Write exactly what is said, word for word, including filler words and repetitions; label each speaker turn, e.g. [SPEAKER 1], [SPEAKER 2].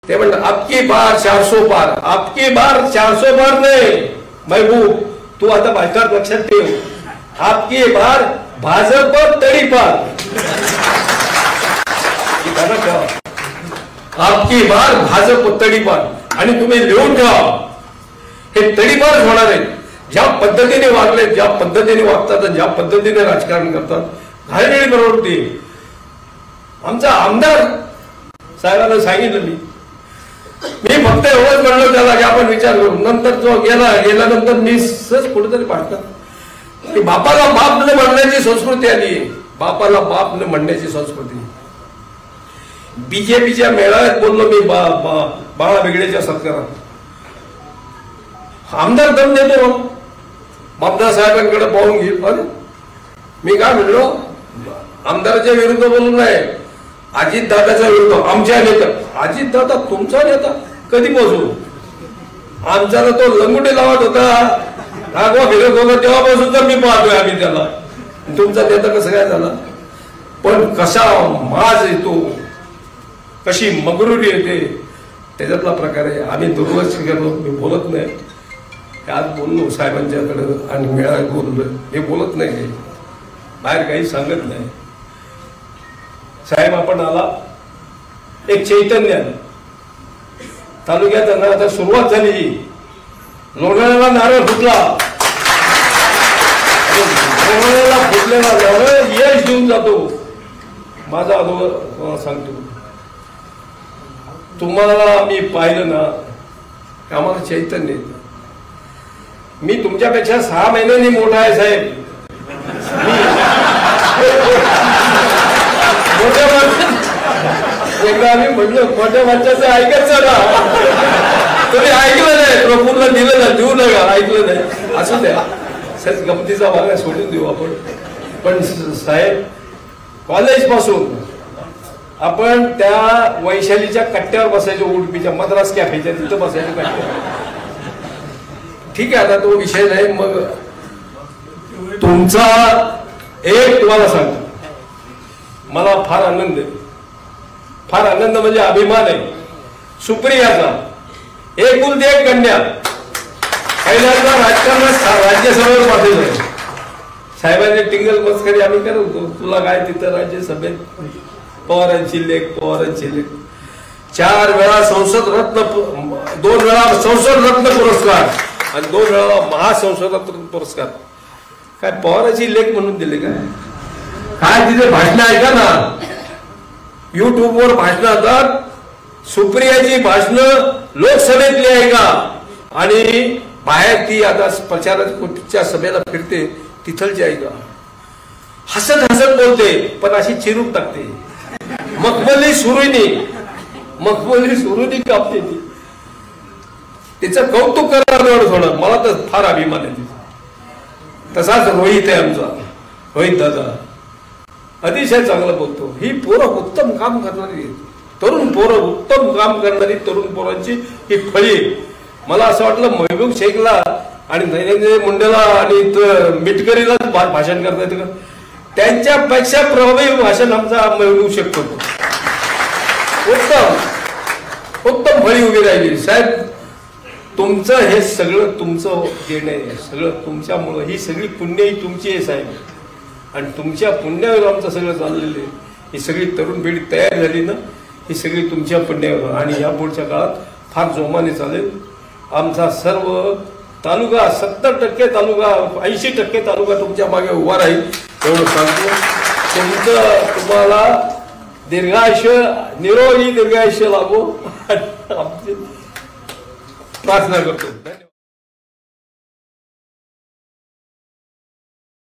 [SPEAKER 1] ते म्हणतात आपकी बार चारसो पार, आपकी बार चारसो पार नाही महबूब, तू आता भाषणात लक्षात ठेव, आपकी बार भाजप तडीपार, आपकी बार भाजप तडीपार. आणि तुम्ही लिहून ठेवा, हे तडीपार होणार आहे. ज्या पद्धतीने वागले, ज्या पद्धतीने वागतात, ज्या पद्धतीने राजकारण करतात, घालमेळी प्रवृत्ती. आमचा आमदार साहेबांना सांगितलं मी मी फक्त एवढंच म्हणलो त्याला की आपण विचार करू. नंतर जो गेला गेल्यानंतर मी सहज कुठेतरी पाहतात की बापाला बाप न म्हणण्याची संस्कृती आली, बापाला बाप न म्हणण्याची संस्कृती. बीजेपीच्या मेळाव्यात बोललो मी बा, बा, बाळा बेगडेच्या सत्कारात. आमदार दम देतो, बापदा साहेबांकडे पाहून घेईल. पण मी काय म्हणलो, आमदाराच्या विरुद्ध बोलू नये, अजित दादाच्या विरुद्ध. आमच्या नेता अजित दादा तुमचा नेता कधी पोहोचू, आमचा तो लंगुटे लावत होता, राघवा फिरत होता, तेव्हापासून तर मी पाहतोय आम्ही त्याला. तुमचा नेता कसं काय झाला. पण कसा माज येतो, कशी मगरुरी येते, त्याच्यातला प्रकार आहे. आम्ही दुर्लक्ष केलो, मी बोलत नाही. आज बोललो साहेबांच्याकडे आणि मेळाव्यात बोललो, हे बोलत नाही, बाहेर काही सांगत नाही. साहेब आपण आला, एक चैतन्य आलं तालुक्यात. आता सुरुवात झाली, लोणावळ्याला नारळ फुटला, लोणावळ्याला फुटलेला नारळ यश देऊन जातो. माझा अनुभव तुम्हाला सांगतो, तुम्हाला मी पाहिलं ना, आम्हाला चैतन्य येतं. मी तुमच्यापेक्षा सहा महिन्यांनी मोठा आहे साहेब. मोठ्या माणसाचं एकदा आम्ही म्हटलं, मोठ्या माणसाचं ऐकायचं ना, तुम्ही ऐकलं नाही, प्रफुल्ल दिलं ना, देऊ नका, ऐकलं नाही, असं द्या. सच गमतीचा भाग आहे, सोडून देऊ आपण. पण साहेब, कॉलेज पासून आपण त्या वैशालीच्या कट्ट्यावर बसायचो, उडपीच्या मद्रास कॅफेच्या तिथं बसायचं कट्ट्यावर. ठीक आहे, आता तो विषय नाही. मग तुमचा एक तुम्हाला सांगतो, मला फार आनंद आहे, फार आनंद म्हणजे अभिमान आहे. सुप्रियाचा एकुलती एक कन्या, पहिल्यांदा राजकारणात राज्यसभेवर पाठवलं. साहेबांनी टिंगल मस्करी आम्ही करत होतो, तुला काय तिथं राज्यसभेत पवारांची लेख, पवारांची लेख. चार वेळा संसद रत्न, दोन वेळा संसद रत्न पुरस्कार आणि दोन वेळा महासंसद रत्न पुरस्कार. काय पवारांची लेख म्हणून दिले काय? काय तिथे भाषण ऐका ना, युट्यूबवर भाषण येतात. सुप्रियाची भाषण लोकसभेतली ऐका आणि बाहेर ती आता प्रचाराच्या सभेला फिरते तिथलची ऐका. हसत हसत बोलते, पण अशी चिरून टाकते. मखमली सुरुनी, मखमली सुरुनी कापते ती. तिचं कौतुक करणार थोडं, मला तर फार अभिमान आहे तिचा. तसाच रोहित आहे आमचा, रोहित दादा अतिशय चांगलं बोलतो. ही पोरं उत्तम काम करणारी, तरुण पोरं उत्तम काम करणारी तरुण पोरांची ही फळी. मला असं वाटलं महबूब शेखला आणि धैर्यंजय मुंडेला आणि मिटकरीला भाषण करता येतं का? त्यांच्यापेक्षा प्रभावी भाषण आमचा महबूब शेख करतो. उत्तम उत्तम फळी उभी राहिली. साहेब, तुमचं हे सगळं तुमचं देणं आहे, सगळं तुमच्यामुळं. ही सगळी पुण्य ही तुमची आहे साहेब, आणि तुमच्या पुण्यावर आमचं सगळं चाललेलं आहे. ही सगळी तरुण पिढी तयार झाली ना, ही सगळी तुमच्या पुण्यावर. आणि या पुढच्या काळात फार जोमाने चालेल. आमचा सर्व तालुका, सत्तर टक्के तालुका, ऐंशी टक्के तालुका तुमच्या मागे उभा राहील, एवढं सांगतो. तुमचं तुम्हाला दीर्घायुष्य, निरोगी दीर्घायुष्य लाभो आमची प्रार्थना करतो.